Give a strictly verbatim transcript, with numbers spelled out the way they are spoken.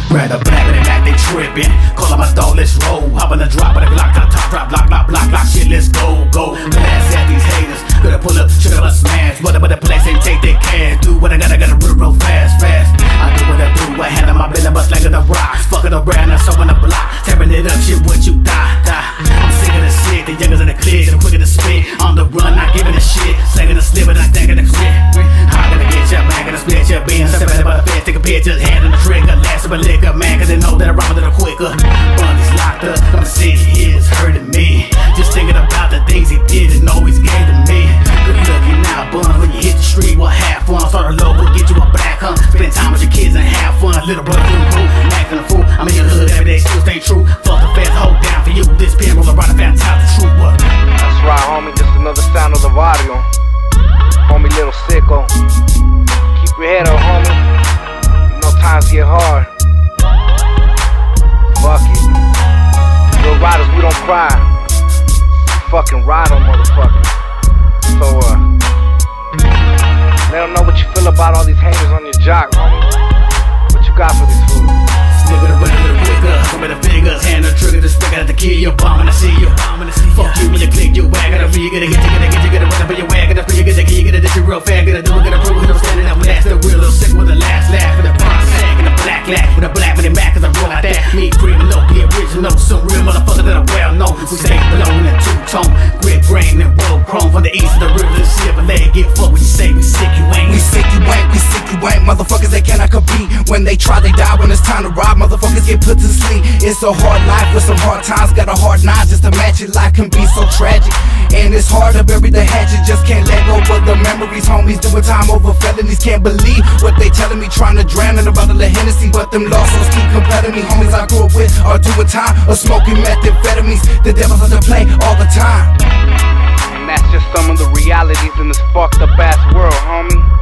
Grab the black and they like they trippin'. Call up my dog, let's roll. Hop on the drop with a Glock, top, top, drop, block, block, block, block. Shit, let's go, go. Blast at these haters. Gonna pull up, shit up, a smash. What up with the place and take their cash. Do what I gotta, gotta real, real fast, fast. I do what I do. I handle my business, but slanging the rocks. Fucking around, I'm showing the block. Tearing it up, shit, what you die, die. I'm sick of the shit. The youngers in the clique, the quicker to spit. On the run, not giving a shit. Slanging the slip, and I think of the clip. How gonna get your man, gonna split your beans. Separate about the fence, take a picture, hand on the trigger. Last of a liquor, man, cause they know that I rhyme a little quicker. Bundy's locked up, I'm sitting here, it's hurting me. Just thinking about the things he did and always gave to me. Good looking now, Bun, when you hit the street, well, have fun. Start a local, get you a black hunt. Spend time with your kids and have fun. Little brother, little cool, acting a fool. I'm in your hood every day, still stay true. Fuck the feds, hold down for you. This pen roll around the fantastic truth. What? That's right, homie, just another sound of the audio. Homie, little sicko. Keep your head up, homie. You know times get hard. Fuck it. Real riders, we don't cry. We fucking ride on motherfuckers. So, uh, let them know what you feel about all these haters on your jock, homie. What you got for these fools? Snip it a little quicker. Some of the fingers, hand the trigger, the stick, I have to kill you. Bomb and I see you. Fuck you when you click your wag. Gotta free, you gotta get, you gotta get, you gotta run up on your wag. Gotta free, you gotta get, you gotta ditch you real fast. Gotta do it, gotta prove it, I'm standing up last. The real little sick with the last laugh. With the front sack and the black laugh. With the black with the Mac, cause I roll like that. Me, criminal, the original. Some real motherfucker that I well know. We stay below in a two-tone. Grit brain and world chrome. From the east to the river to the silver leg. Get fucked when you say we sick, you ain't. We sick, you ain't, we sick, you ain't. Motherfuckers, they cannot compete. When they try, they die. When it's time to rob, motherfuckers get put to sleep. It's a hard life with some hard times. Got a hard nine just to match it. Life can be so tragic, and it's hard to bury the hatchet. Just can't let go of the memories. Homies doing time over felonies. Can't believe what they telling me. Trying to drown in a bottle of Hennessy, but them lost souls keep compelling me. Homies I grew up with are doing time or smoking methamphetamines. The devil's on the play all the time. And that's just some of the realities in this fucked up ass world, homie.